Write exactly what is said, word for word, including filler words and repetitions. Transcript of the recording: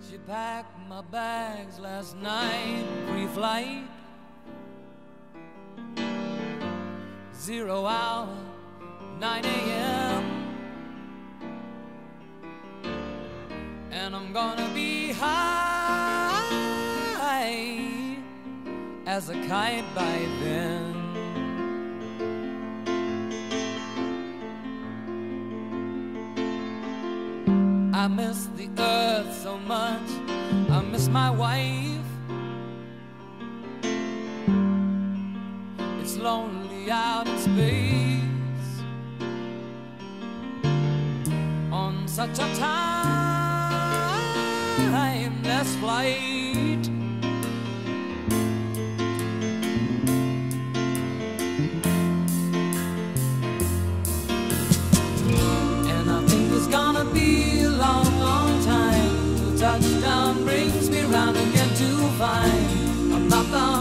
She packed my bags last night, pre-flight, zero hour, nine A M And I'm gonna be high as a kite by then. I miss the earth so much, I miss my wife. It's lonely out in space on such a timeless flight. And I think it's gonna be a long, long time till touchdown brings me round again to find I'm not the